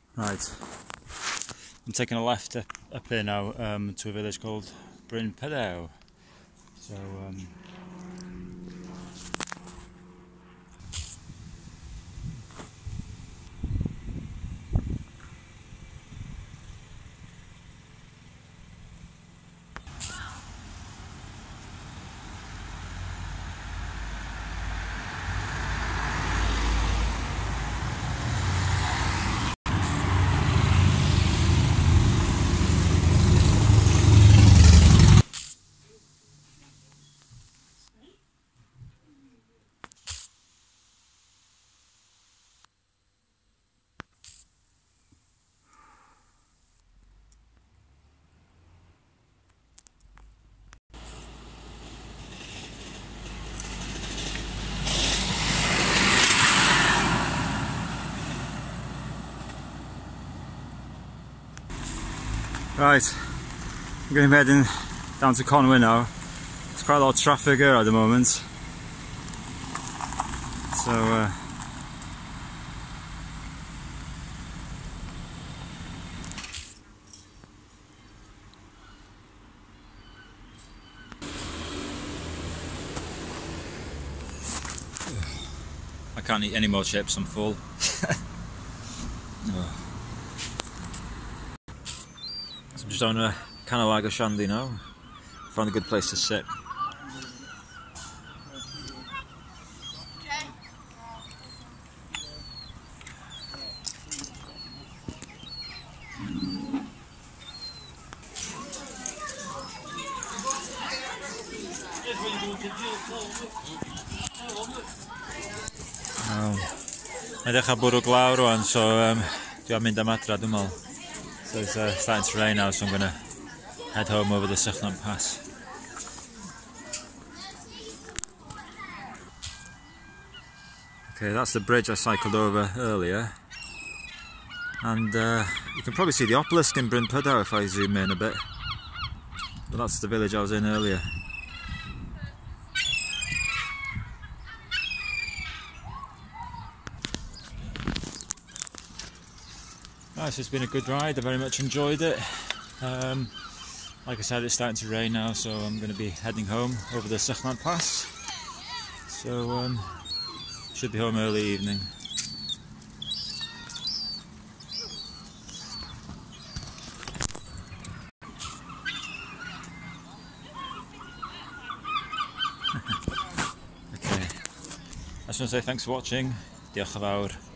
Right, I'm taking a left up here now to a village called Bryn. So right, I'm going to be heading down to Conwy now. There's quite a lot of traffic here at the moment, so I can't eat any more chips, I'm full. Oh. So I'm just on a kind of like a shandy now. Found a good place to sit. Mae'n dechrau bwrw glaw rwan, so dwi'n mynd am adra dwi'n meddwl. So it's starting to rain now, so I'm going to head home over the Sychnant pass. Okay, that's the bridge I cycled over earlier. And you can probably see the obelisk in Bryn if I zoom in a bit. But that's the village I was in earlier. Right, so it's been a good ride, I very much enjoyed it. Like I said, it's starting to rain now, so I'm going to be heading home over the Sychnant pass. So should be home early evening. Okay, I just want to say thanks for watching. Diolch yn fawr.